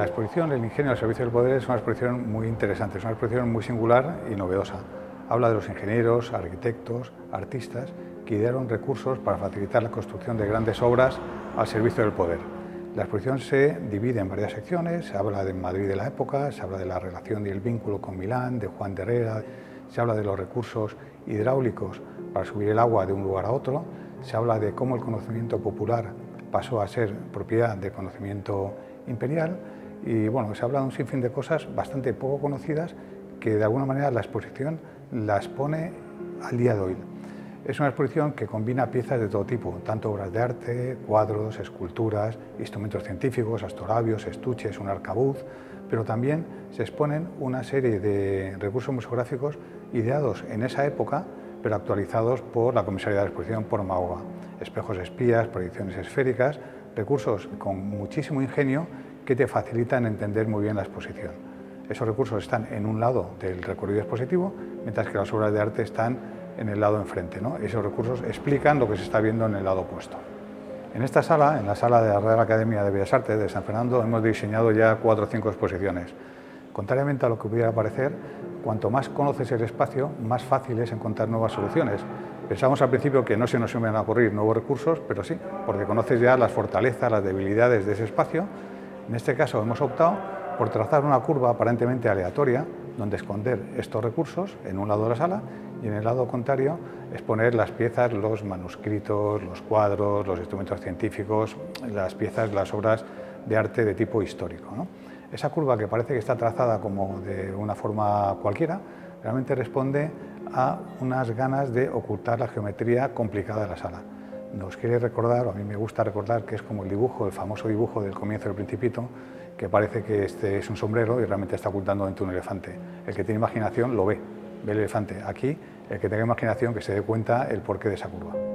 La exposición El ingenio al servicio del poder es una exposición muy interesante, es una exposición muy singular y novedosa. Habla de los ingenieros, arquitectos, artistas que idearon recursos para facilitar la construcción de grandes obras al servicio del poder. La exposición se divide en varias secciones, se habla de Madrid de la época, se habla de la relación y el vínculo con Milán, de Juan de Herrera, se habla de los recursos hidráulicos para subir el agua de un lugar a otro, se habla de cómo el conocimiento popular pasó a ser propiedad de conocimiento imperial y bueno, se habla de un sinfín de cosas bastante poco conocidas que de alguna manera la exposición las pone al día de hoy. Es una exposición que combina piezas de todo tipo, tanto obras de arte, cuadros, esculturas, instrumentos científicos, astrolabios, estuches, un arcabuz, pero también se exponen una serie de recursos museográficos ideados en esa época, pero actualizados por la Comisaría de la Exposición, por Mahoga. Espejos espías, proyecciones esféricas, recursos con muchísimo ingenio que te facilitan entender muy bien la exposición. Esos recursos están en un lado del recorrido expositivo, mientras que las obras de arte están en el lado enfrente, ¿no? Esos recursos explican lo que se está viendo en el lado opuesto. En esta sala, en la sala de la Real Academia de Bellas Artes de San Fernando, hemos diseñado ya 4 o 5 exposiciones. Contrariamente a lo que pudiera parecer, cuanto más conoces el espacio, más fácil es encontrar nuevas soluciones. Pensamos al principio que no se nos iban a ocurrir nuevos recursos, pero sí, porque conoces ya las fortalezas, las debilidades de ese espacio. En este caso hemos optado por trazar una curva aparentemente aleatoria, donde esconder estos recursos en un lado de la sala y en el lado contrario exponer las piezas, los manuscritos, los cuadros, los instrumentos científicos, las piezas, las obras de arte de tipo histórico, ¿no? Esa curva que parece que está trazada como de una forma cualquiera, realmente responde a unas ganas de ocultar la geometría complicada de la sala. Nos quiere recordar, o a mí me gusta recordar, que es como el dibujo, el famoso dibujo del comienzo del Principito, que parece que este es un sombrero y realmente está ocultando dentro un elefante. El que tiene imaginación lo ve, ve el elefante. Aquí, el que tenga imaginación que se dé cuenta el porqué de esa curva.